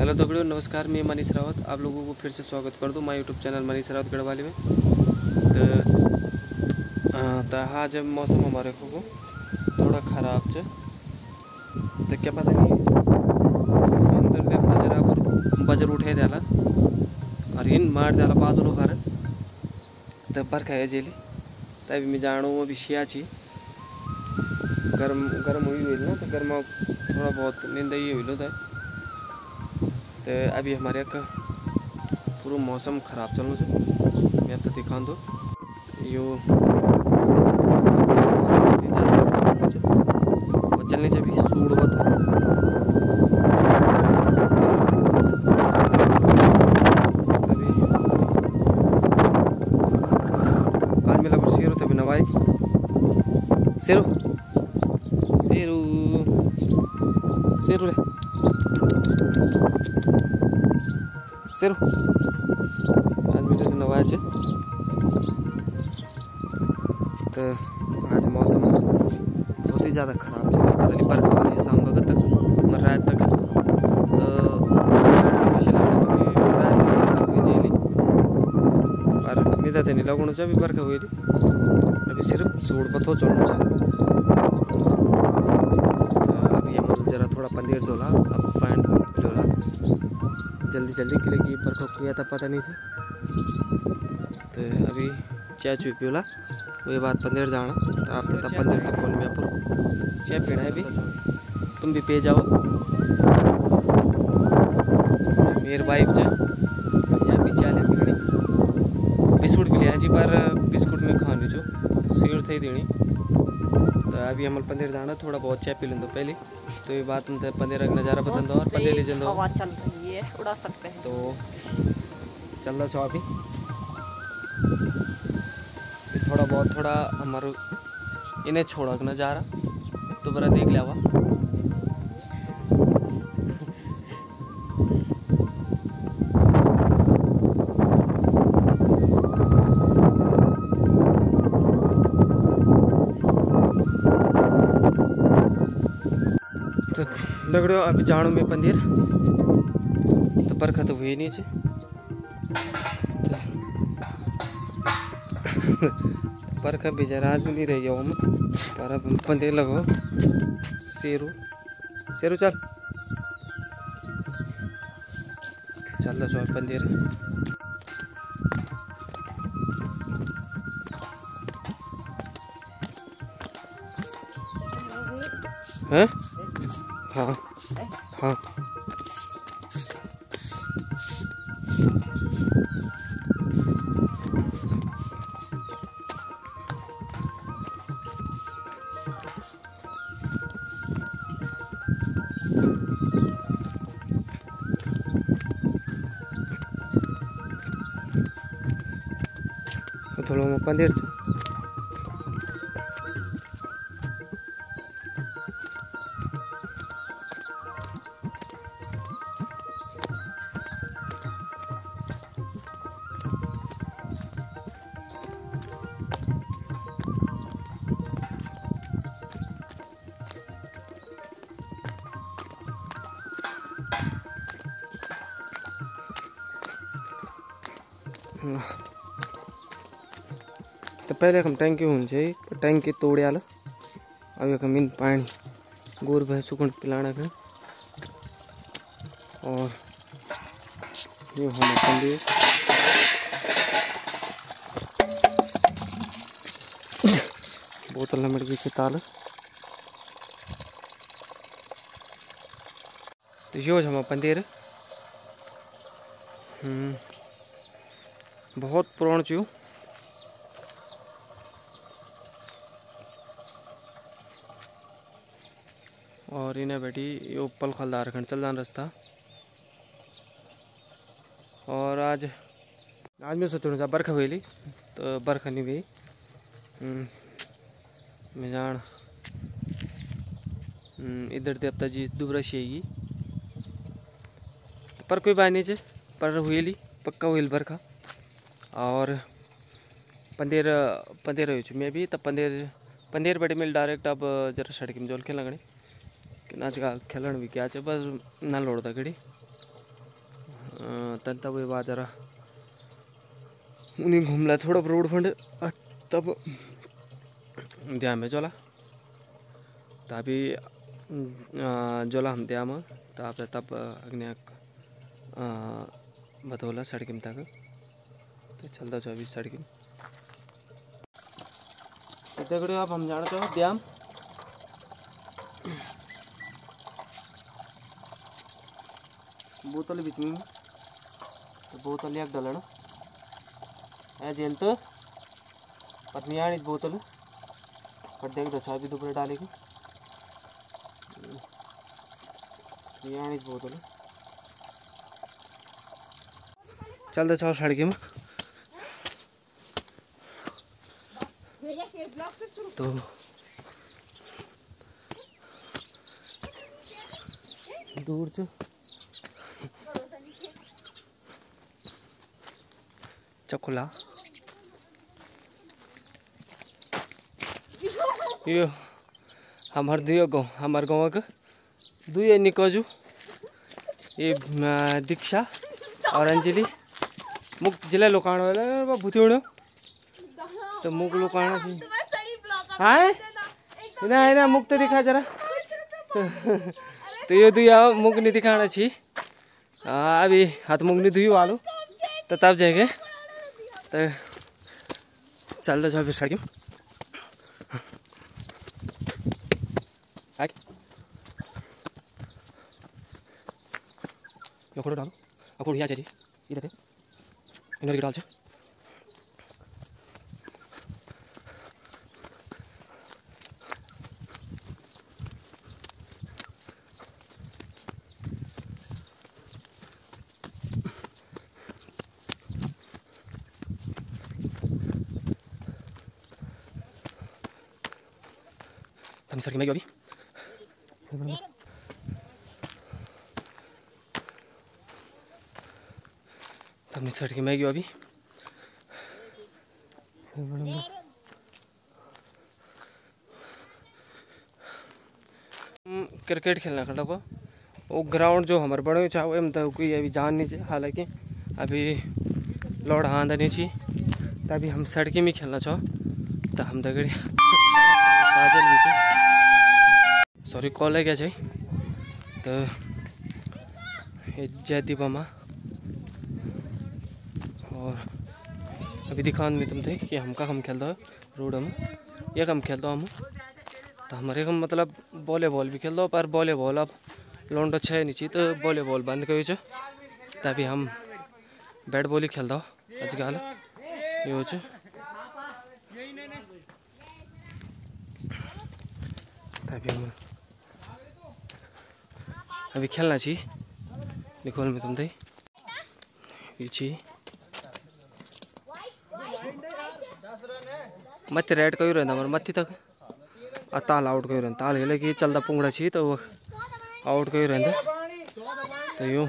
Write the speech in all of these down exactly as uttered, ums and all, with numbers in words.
Hello दोस्तों, नमस्कार। मैं मनीष रावत आप लोगों को फिर से स्वागत कर दूँ my YouTube channel Manish Rawat Garhwali में। तो तो आज मौसम हमारे को थोड़ा ख़राब है, तो क्या पता नहीं अंदर देखता जरा पर बजर उठे जाला और इन मार जाला बादलों पर तो बरखा है जेली तभी मैं जानू अभी शिया छी गर्म गर्म हुई हुई ना, तो गर्मा थोड़ा बहुत नींद ही हुई लो था। तो अभी हमारे यहाँ पूरा मौसम ख़राब चलो जो मैं तो दिखा दो यो और चलने से भी सूड़ बत अभी आज मेला पर शेरू तभी नवाई शेरू शेरू शेरू रे शेरू आज मेरे दिन नवाज है। तो आज मौसम बहुत ही ज़्यादा ख़राब है, पता नहीं बरखा वाली शाम वक्त तक मर रात तक तो रात तक बरखा हुई जेली पर मेरा तो नहीं लगना चाहिए बरखा हुई थी। अभी सिर्फ सूड़ पथो चढ़ना चाहिए। तो अभी हम जरा थोड़ा पंदेर जोला अब पैंट जोला जल्दी जल्दी के लिए बरखा किया था पता नहीं था। तो अभी चाय चुई पियोला वही बात पंदेर जाना तो आप तथा पंदेर तक फोन में आप चाय पीना है भी तुम भी पे जाओ। मेरे वाइफ जा यहाँ भी चाय ले पीनी बिस्कुट भी लिया जी पर बिस्कुट में खानी जो सीर थी देनी। तो अभी हम पंदेर जाना थोड़ा बहुत चाय पी लें पहले तो ये बात मतलब पंदेर का नज़ारा पसंद और पंदेर ले जंदो हवा चल रही है उड़ा सकते हैं तो चल रहा छो अभी थोड़ा बहुत थोड़ा हमारे इन्हें छोड़ा नज़ारा तो बरा देख लिया हुआ। तो दगड़ो अभी जाणू में पंदेर तो बरखा तो हुई नहीं चे बरखा बेचारा आज भी नहीं रह गया हम पर अब पंदेर लगो शेरू शेरू चल चल रहा जो पंदेर हैं हाँ हाँ थोड़ा पंदेर तो पहले हम टैंकी हो टैंकी तोड़े आल अब हम इन पानी गोर भैंस को पिलाना है और ये हम पंदेर बोतल में मर गई ताल तो यो हम पंदेर बहुत पुराण चू और इन्हें बैठी ये पल खलदार खंड चल जान रास्ता। और आज आज मैं सोचूँ जा बरखा हुई तो बरखा नहीं हुई मैं जान इधर देवता जी दुबरा शेगी पर कोई बात नहीं पर हुई पक्का हुई बरखा और पंदेर पंदेर हो मैं भी तब पंदेर पंदेर बड़े मिल डायरेक्ट अब जरा सड़क में जोल के लगने कि आज का खेलन भी क्या बस ना लोड़ता घड़ी तब वो बाजरा उन्हीं घूमला थोड़ा रोड फंड तब ध्यान में चला तभी जोला हम द्या में तब तब अग्नि बतौला सड़क में तक तो चलता छो अभी सड़क में दगड़ियों आप हम जाना चाहो द्याम बोतल बीच में तो बोतल एक डलन है जेल तो पत्नी आनी बोतल पर देख दो चाबी दोपहर डालेगी आनी बोतल चलते चाहो सड़क में तो दूर से चकुला यो हमार दुयो गाँव हमार गाँव का दुए निकोजू ये दीक्षा और अंजलि मुख जिला लोकाण वाला भूति उड़ो तो मुख लोकाण हाँ ना ना मुख तो दिखा जरा तो, तो ये दुया मुख नहीं दिखाना छी अभी हाथ मुख नहीं धुई वालो तो तब जाएंगे तो चल रहा फिर सड़क फोटो डालो अब यहाँ चाहिए इधर इधर डाल हम सड़क में अभी हमने सड़क में गयो अभी क्रिकेट खेलना खड़ा पा वो ग्राउंड जो हमारे बड़े चाहो एम तो कोई अभी जान नहीं चाहिए हालांकि अभी लौट हाँ नहीं छी तभी हम सड़क में खेलना चाहो तो हम दगड़ी साजल भी सॉरी कॉल है क्या चाहिए तो जयदीप अम्मा और अभी दिखान में तुम थे कि हम का हम खेलता है रोड में एक हम खेलता हम तो हमारे हम मतलब वॉलीबॉल भी खेलता पर वॉलीबॉल अब लौंड अच्छा है नीचे तो वॉलीबॉल बंद कर तभी हम बैट बॉल ही खेलता आजकल ये हो तभी हम अभी खेलना चाहिए देखो में तुम थे पीछे मत रेड कहीं रहता हमारे मत्ती तक आ ताल आउट कहीं रहता ताल खेले कि चलता पुंगड़ा चाहिए तो वो आउट कहीं रहता तो यूँ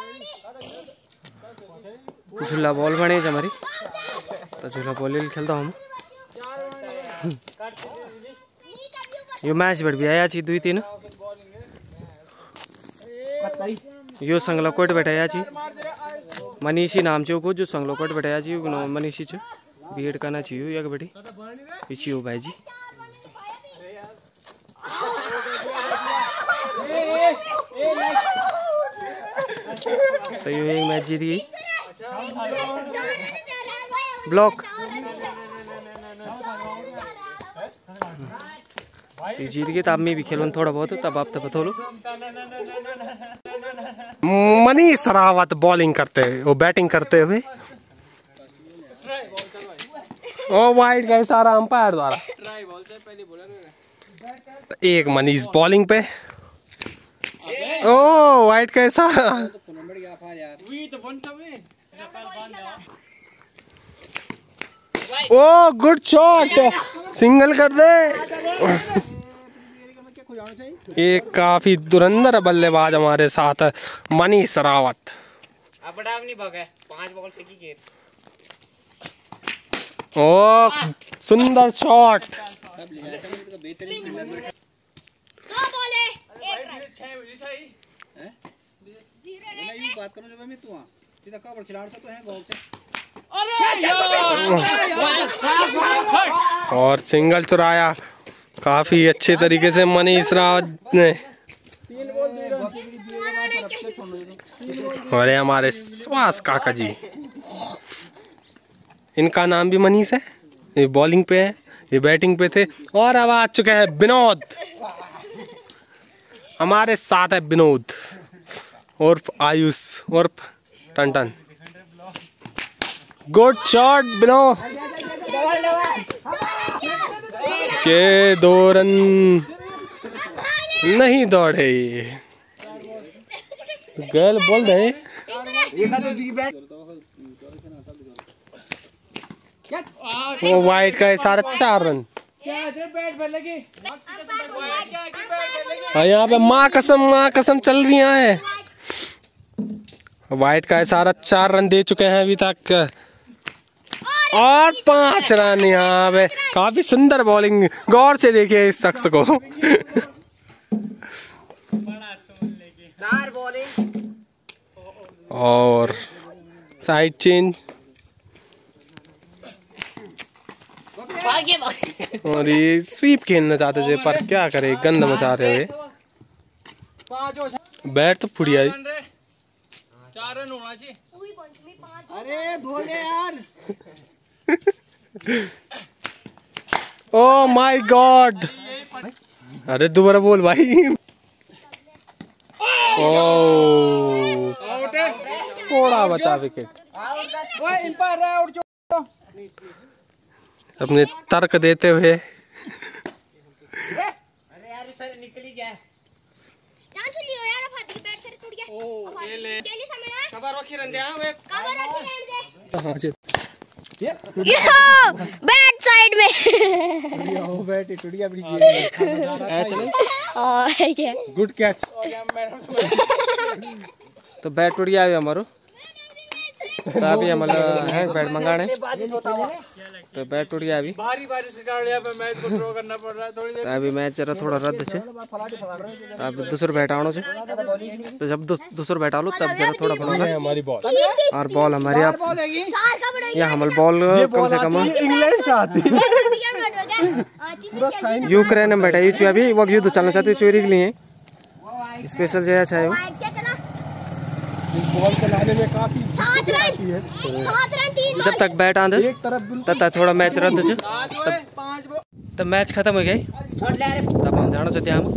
झूला बॉल बने हमारी तो झूला बॉल खेलता हम यो मैच बैठ भी आया चाहिए दुई तीन यो संगलाकोट बैठाया छी मनीषी नाम चो को जो संगलाकोट बैठाया छी मनीषी चो बीएड करना चाहिए एक बेटी पीछे हो भाई जी तो ये एक मैच जीत गई ब्लॉक जीत गई तब मैं भी खेलूँ थोड़ा बहुत तब आप तो बता लो मनीष रावत बॉलिंग करते वो बैटिंग करते हुए ओ वाइड गए सारा अंपायर द्वारा एक मनीष बॉलिंग पे ओ वाइड कैसा ओ गुड शॉट सिंगल कर दे एक काफी धुरंधर बल्लेबाज हमारे साथ मनीष रावत ओ सुंदर शॉट बात करो जब मैं तू आ सीधा कवर खिलाड़ तो है गोल से। और सिंगल चुराया काफी अच्छे तरीके से मनीष रावत ने। और हमारे सुभाष काका जी, इनका नाम भी मनीष है। ये बॉलिंग पे है, ये बैटिंग पे थे। और अब आ चुके हैं विनोद, हमारे साथ है विनोद उर्फ आयुष उर्फ टन। गुड शॉट विनोद के दो रन नहीं दौड़े। गर्ल बोल रहे वो वाइट का इशारा चार रन। और यहाँ पे माँ कसम माँ कसम चल रही है। वाइट का इशारा चार रन दे चुके हैं अभी तक। और पांच रन यहाँ पे। काफी सुंदर बॉलिंग, गौर से देखिए इस शख्स को। और साइड चेंज और ये स्वीप खेलना चाहते थे पर क्या करे, गंद मचा रहे हुए। बैट तो फुड़ी आई। चार रन होना चाहिए। अरे धो दे यार। Oh my god. अरे दोबारा बोल भाई। ओ थोड़ा बचा विकेट। अपने तर्क देते हुए बैट साइड में गुड कैच। तो बैट टूट गया हमारो। तो अभी हमारा है बैट मंगाने। तो बैट टूट गया अभी। बारी बारी से काट लिया पे मैच को ड्रॉ करना पड़ रहा है थोड़ी देर। तो अभी मैच जरा थोड़ा रद्द छे। अब दूसरा बैट आनो छे। तो जब दूसरा बैट आलो तब जरा थोड़ा बड़ा हमारी बॉल। और बॉल हमारी आप या हमारी बॉल कम से कम इंग्लैंड से आती यूक्रेन में बैठा ये अभी वो युद्ध चलना चाहते चोरी के लिए स्पेशल जो है वो बॉल चलाने में काफी आती है। जब तक बैट आंदे तब तक थोड़ा मैच रद्द छे। तब तब मैच खत्म हो गई। तब हम जानो चाहते हम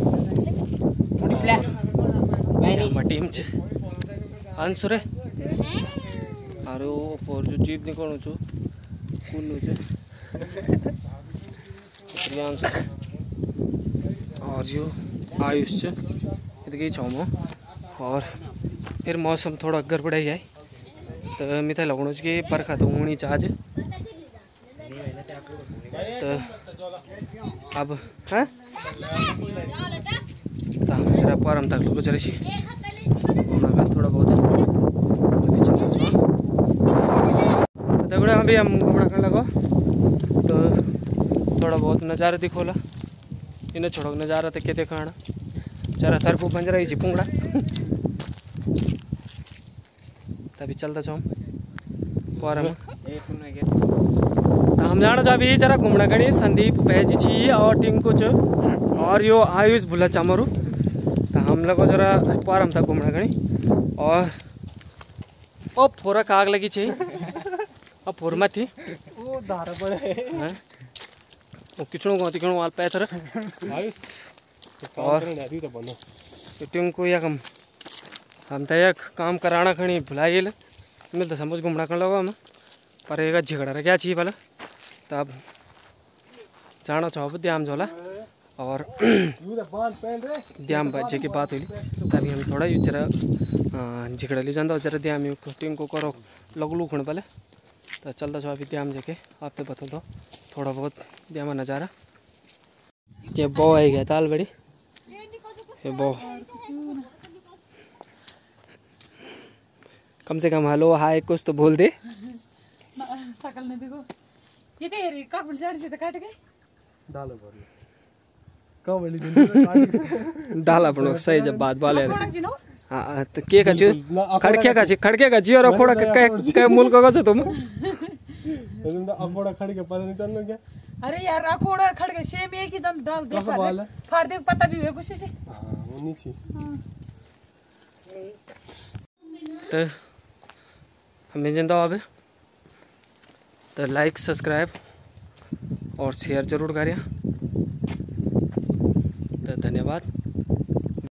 हमारी टीम छे अंशुरे अरे ओ फोर जो जीप निकलनु छु कुन्नु छे प्रियांशु और यो आयुष छे इतके छमो। और फिर मौसम थोड़ा गड़बड़ाई है तो मिथा लगनु कि बरखा तो होनी चाहिए। तो अब हाँ तो हम परम तक लोग चले थोड़ा बहुत दगड़े अभी हम घूमना करने लगो। तो थोड़ा बहुत नज़ारा दिखोला इन्हें छोड़ो नज़ारा तो क्या दिखाना जरा थर को बंज रही पुंगड़ा। तभी चलता छो पर हम तो हम जाना चाह अभी जरा घूमना गणी संदीप भैजी छी और टिंकू च और यो आयुष भूला चमरू। तो हम लोग जरा पर हम तक घूमना गणी और ओ फोरा काग लगी छी अब फोर मत थी वो धारा बड़े हैं वो किचड़ों को तिकड़ों वाल पैथर आयुष और तो बनो तो टिंकू या हम हम तो एक काम कराना खड़ी भुला गए मिल तो समझ घूमना कर लगा हम पर एक झगड़ा रह गया चाहिए भला। तब जाना चाहो द्याम झोला और द्याम बच्चे की बात हुई तभी हम थोड़ा जरा झगड़ा ले जाता जरा द्याम टिंकू करो लगलू खुण पहले। तो चलता छो अभी द्याम जाके आपसे बता दो थोड़ा बहुत द्यामा नज़ारा ये बो आई गया ताल बड़ी ये बो कम से कम हेलो हाय कुछ तो बोल दे। शकल ने देखो ये तेरी काफल जड़ से तो काट गए डालो कब वाली दिन डाला पण सही जब बात वाले हाँ तो के कछु खड़के कछु खड़के कछु और अखोड़ा के के मूल को कछु तुम तुम तो अखोड़ा खड़के पता नहीं चलना क्या। अरे यार अखोड़ा खड़के सेम एक ही जन डाल दे फाड़ दे पता भी है कुछ से। हां वो नीचे तो हमें जिंदा आवे तो लाइक सब्सक्राइब और शेयर जरूर करिए।